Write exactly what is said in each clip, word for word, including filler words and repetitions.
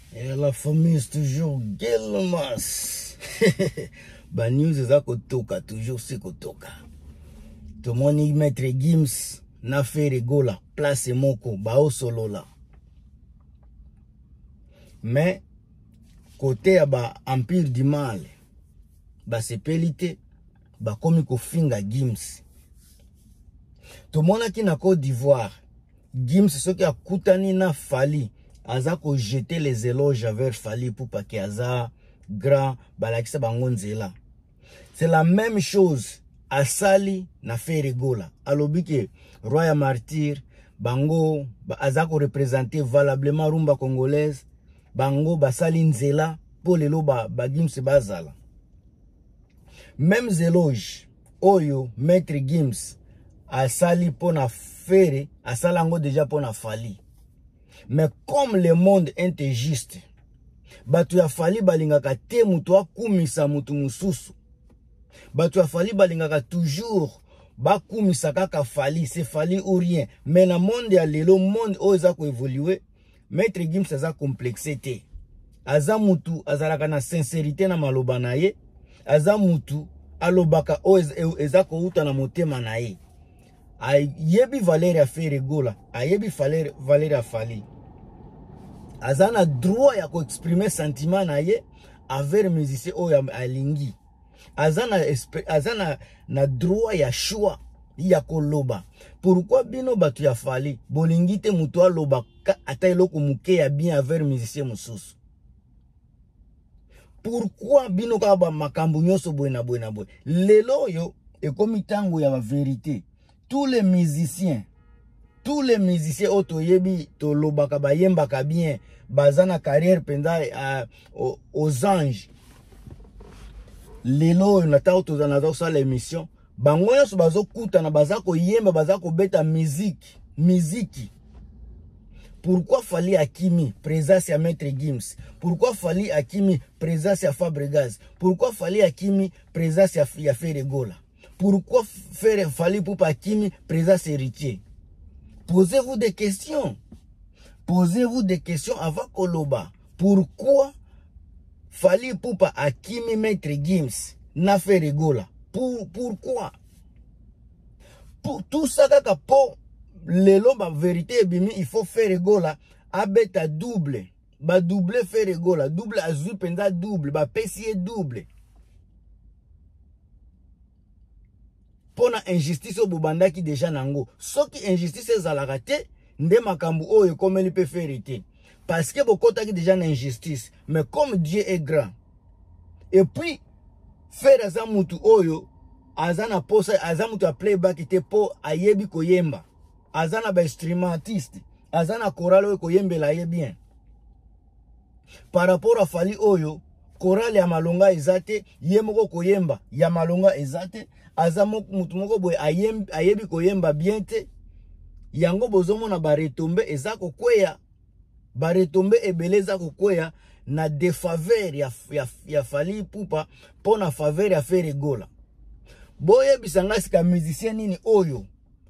Et la famille est toujours Gelmas. Bah news est à kotoka, toujours c'est kotoka. Tout le monde y mettre Gims, na fait rigola, place moko, ba o solo là. Mais, côté à ba empire du mal, ba sepelité, ba komi ko finga Gims. Tout le monde qui na Côte d'Ivoire, Gims ce qui a koutani na Fali, aza ko jeter les éloges vers Fali pour pas que aza grand balakisa bangonzela. C'est la même chose à Sali na fait rigola. Alobi ke Roya Martyr, bango aza ko représenter valablement rumba congolaise, bango basali nzela pour lelo ba ba Gims bazala. Même éloges oyo maître Gims a sali pour na faire, a salango déjà pour na Fali. Mais comme le monde est injuste, batu ya Fali balingaka te mutu akumisa mutu mususu. Batu ya Fali balingaka toujours bakumisa kaka Fali, c'est Fali ou rien. Mais na monde ya lelo, monde o eza ko évoluer, maître Gims aza complexité. Aza mutu azalaka na sincérité na maloba na ye, aza mutu alobaka o eza ko uta na motema na ye. Ayebi Valérie a fait rigola, ayebi Valérie a Fali. Azana droit ya ko exprimer sentiment na ye envers musicien o ya alingi. Azana azana na droit ya choix ya ko loba. Pourquoi bino batu ya Fali bolingi te mutu aloba ata eloko muke ya bien envers musicien mususu? Pourquoi bino ka ba makambu nyoso boy na boy na boy? Lelo yo ekomi tango ya ba vérité. Tous les musiciens, tous les musiciens otoyebi to lobaka ba yembaka bien, bazana carrière penda uh, aux anges. Lelo nata otozana za sa l'émission, bango nyonso bazo kuta na bazako yemba bazako beta musique, musique. Pourquoi Fali Akimi présence à maître Gims? Pourquoi Fali Akimi présence à Fabregas? Pourquoi Fali Akimi présence à ya Ferregola? Pourquoi faire Fali Poupa Akimi présence héritier? Posez-vous des questions. Posez-vous des questions avant Koloba. Pourquoi Fali Poupa Akimi maître Gims n'a fait rigola? Pour, pourquoi? Pour tout ça, pour lelo ba vérité bimi, il faut faire rigola. Abeta double. Ba double faire rigola. Double azul penda double. Ba pesier double. Pona injustice au bobanda qui déjà nango. Ce qui injustice ezalaka te, nde makambu oyo komeli pe ferité. Parce que bokota qui déjà na injustice. Mais comme Dieu est grand. Et puis, faire azamutu oyo, azana posa, azamutu a playback ite po ayebi koyemba. Azana ba instrumentiste. Azana chorale oyo koyembe la ye bien. Par rapport à Fali oyo, chorale ya malonga ezate, yemoko koyemba, ya malonga ezate, azamo mutu moko boy ayembi ayebi koyemba bien te. Yango bozomo na ba retombe ezako kweya. Ba retombe ebele ezako kweya na défaveur ya, ya, ya Fali Poupa pona faveur ya faire rigola. Boye bisanga sika musicien nini oyo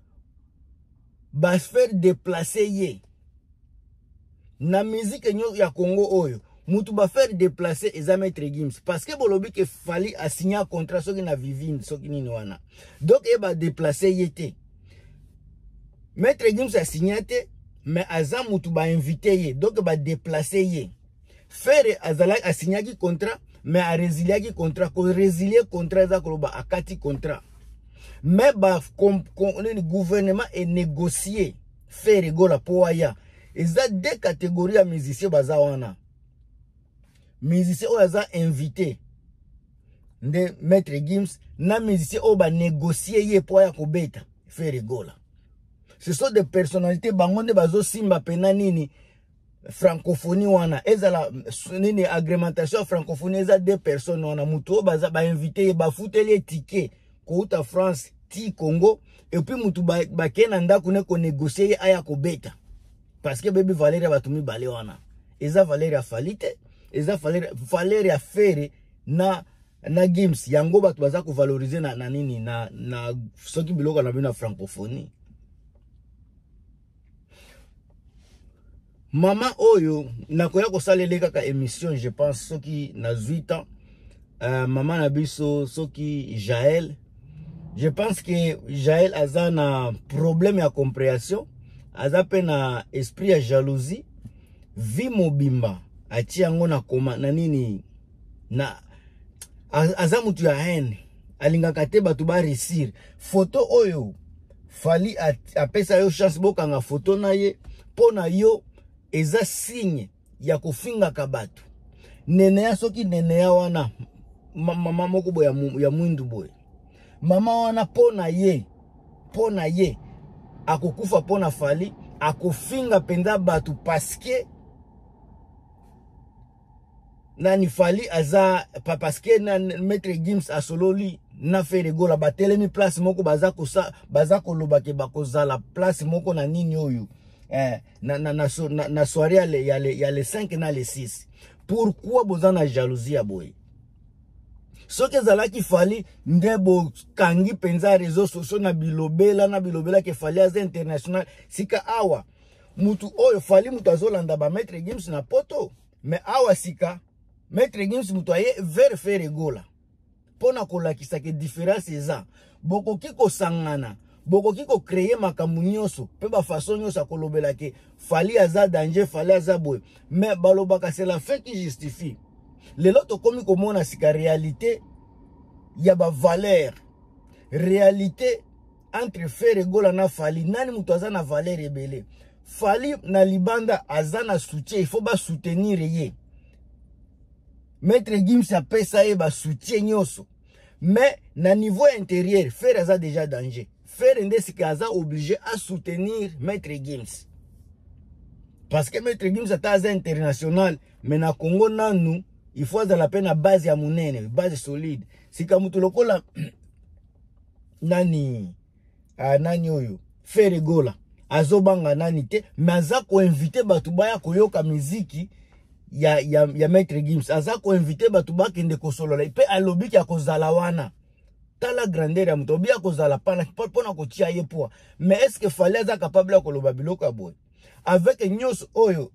ba faire déplacer ye. Na musique nyo ya Congo oyo mutu ba faire déplacer eza maître Gims parce que bolobi ke Fali a signé un contrat soki na vivine soki nini wana. Donc e ba déplacer yete. Maître Gims a signé te mais aza mutu ba invité ye donc ba déplacer ye. Faire azala a signé ki contrat mais a résilier ki contrat ko résilier contrat za koloba akati contrat. Mais ba le gouvernement est négocié faire rigola po aya. Eza deux catégories de musiciens baza wana. Musiciens oyo aza invité nde maître Gims na musiciens oyo ba négocier ye po ya kobeta faire rigola. Ce sont des personnalités bango nde bazo simba pena nini francophonie wana. Ezala nini agrémentation francophonie eza deux personnes wana mutu oyo baza ba invité ba futeli ticket ko uta France ti Congo et puis mutu ba, ba kena ndako ne ko négocier aya kobeta. Parce que baby Valérie batumi bale wana. Eza Valérie Fali te, eza Valérie Valérie Fere na na Gims yango batu baza ko valoriser na, na nini na na soki biloko na bino francophonie. Maman Oyo, nakoya ko salele kaka émission, je pense, soki na huit ans. Euh, maman Nabiso, soki Jaël. Je pense que Jaël a un problème de compréhension. A un esprit de jalousie. Vi mobimba. A tiango na koma na nini. Na. Aza mutu ya haine. Alinga kate batu ba réussir. Photo Oyo. Fali a pesa yo chance boka nga photo na ye. Pona yo. Eza signe ya kufinga kabatu. Nene ya soki nene ya wana mama moko boya ya mwindu boy. Mama wana pona ye pona ye akokufa pona Fali akofinga penda batu paske nani Fali aza pa paske na Maître Gims asololi na fere gola batelemi place moko baza kosa baza koloba ke bakozala place moko na nini oyo. Eh, na, na, na, na, na soirée il y a les, il y a les cinq na les six. Pourquoi vous en avez jalousie à boy? Ce que zala qui fallait ndebo kangi penza réseaux sociaux na bilobela na bilobela ke fallait az international sika awa mutu oyo fallait mutu azolanda ba Maître Gims na poto mais awa sika Maître Gims mutu aye vers faire gola pona kolakisa ke différence eza boko kiko sangana boko kiko créer makambu nyonso pe ba façon nyonso akolobela ke Fali aza danger Fali aza boy mais balobaka c'est la fin qui justifie les autres komi komona sika réalité ya ba valeur réalité entre Frère Gola na Fali nani mutu aza na valeur ebele Fali na libanda aza na soutien il faut ba soutenir ye Maître Gims a pesa ye ba soutien nyonso mais na niveau intérieur Frère aza déjà danger Frère Ndesika aza obligé à soutenir Maître Gims. Parce que Maître Gims est international. Mais na Congo nanu, il faut à la peine à base ya munene, base solide. Si kamutu lokola nani ah, nani oyo Frère Gola azobanga nani te mais aza ko inviter batu baya koyoka muziki ya ya ya Maître Gims. Aza ko inviter batu ba kende kosolola pe alobi ya kozala wana. Tala grandeur ya mutu obia kozala pana pona ko tia ye poa mais est-ce que Fali aza capable ya koloba biloko boy avec nyos oyo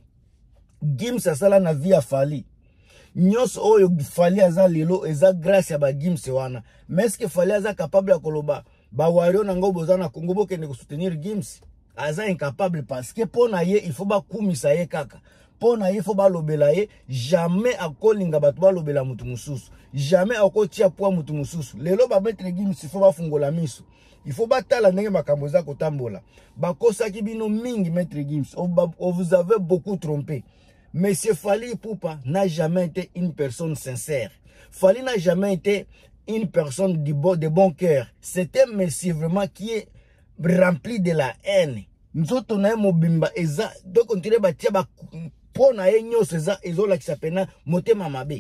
Gims asala na vie ya Fali nyos oyo Fali aza lelo eza grâce ya ba Gims wana mais est-ce que Fali aza capable ya koloba ba wario na ngo boza na Congo bokende ko soutenir Gims aza incapable parce que pona ye il faut ba kumisa ye kaka pona ye faut ba lobela ye jamais akolinga batu ba lobela mutu mususu jamais akotia poa mutu mususu lelo ba Maître Gims il faut ba fungola miso il faut ba tala ndenge makambo za kotambola ba kosaki bino mingi Maître Gims on, on vous avez beaucoup trompé. Monsieur Fali Ipupa n'a jamais été une personne sincère. Fali n'a jamais été une personne de bon, de bon cœur. C'est un monsieur vraiment qui est rempli de la haine. Nous autres on a un mobimba eza donc on dirait ba tia ba pona ye nyos eza ezola kisapena motema mabe.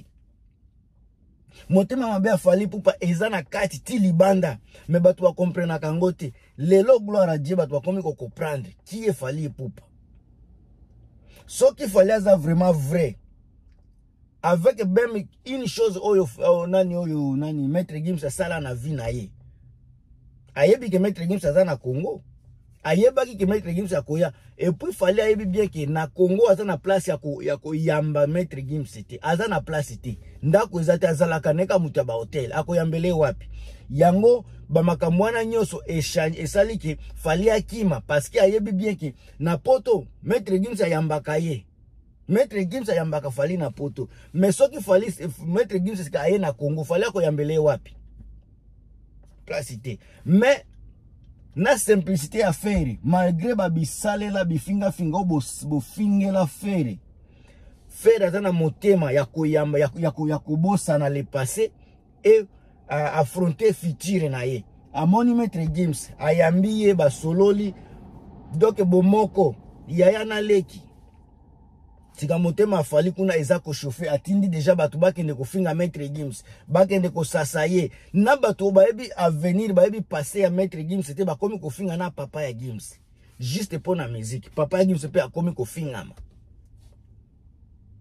Motema mabe a Fali Ipupa eza na kati ti libanda mais batu wa comprendre kangote lelo gloire à Dieu batu wa komi ko comprendre qui est Fali Ipupa. Ce qu'il fallait être vraiment vrai avec même une chose oyo nani oyo nani Maître Gims a sala na vie na ye ayebi que Maître Gims aza na Congo ayebaki que Maître Gims akoya et puis fallait ayebi bien que na Congo aza na place ya ko ya ko yamba Maître Gims te aza na place te ndako ezate azala kaneka mutu ba hotel akoyambele wapi yango ba makamwana nyoso échange esali ke fallait akima parce que ayebi bien que na poto Maître Gims ayambaka ye Maître Gims ayambaka Fali na poto mais ce qui fallait Maître Gims c'est aye na Congo fallait akoyambele wapi place te mais na simplicité à faire malgré ba bisale la bifinga finga bo bo finga la faire faire atana motema ya koyamba ya ya ya kobosa na le passé et à affronter futur na ye amoni Maître Gims ayambiye ba sololi donc bomoko yaya na leki tika motema Fali kuna eza ko chauffer atindi déjà batu bakende ko finga Maître Gims bakende ko sasaye na batu baebi avenir baebi passer ya Maître Gims c'était ba komi ko finga na papa ya Gims juste pour la musique papa ya Gims pe a komi ko finga ma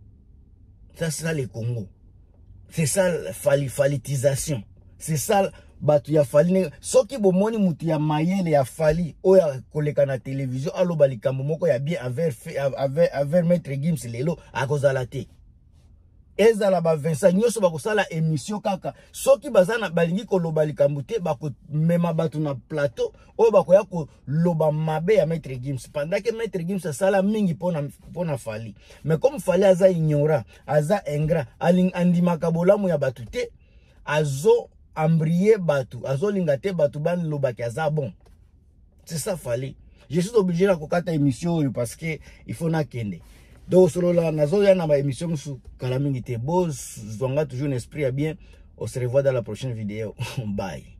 ça c'est ça le Congo c'est ça la fali falitisation c'est ça batu ya Fally soki bomoni mutu ya mayele ya Fally oya koleka na télévision aloba likambo moko ya bien avec avec avec maître Gims lelo akozala te ezala ba Vincent nyoso bakosala émission kaka soki bazana balingi koloba likambo te bako mema batu na plateau oyo bakoya ko loba mabe ya maître Gims pendant que maître Gims asala mingi pona pona Fally mais comme Fally aza ignorant aza ingrat aling andimaka bolamu ya batu te azo ambrier batu azo lingate batu ban lobaki aza bon c'est ça Fally je suis obligé de kokata émission parce que il faut na kende donc solo la nazo ya na ba émission su kala mingi te boss zonga toujours un esprit à bien on se revoit dans la prochaine vidéo bye.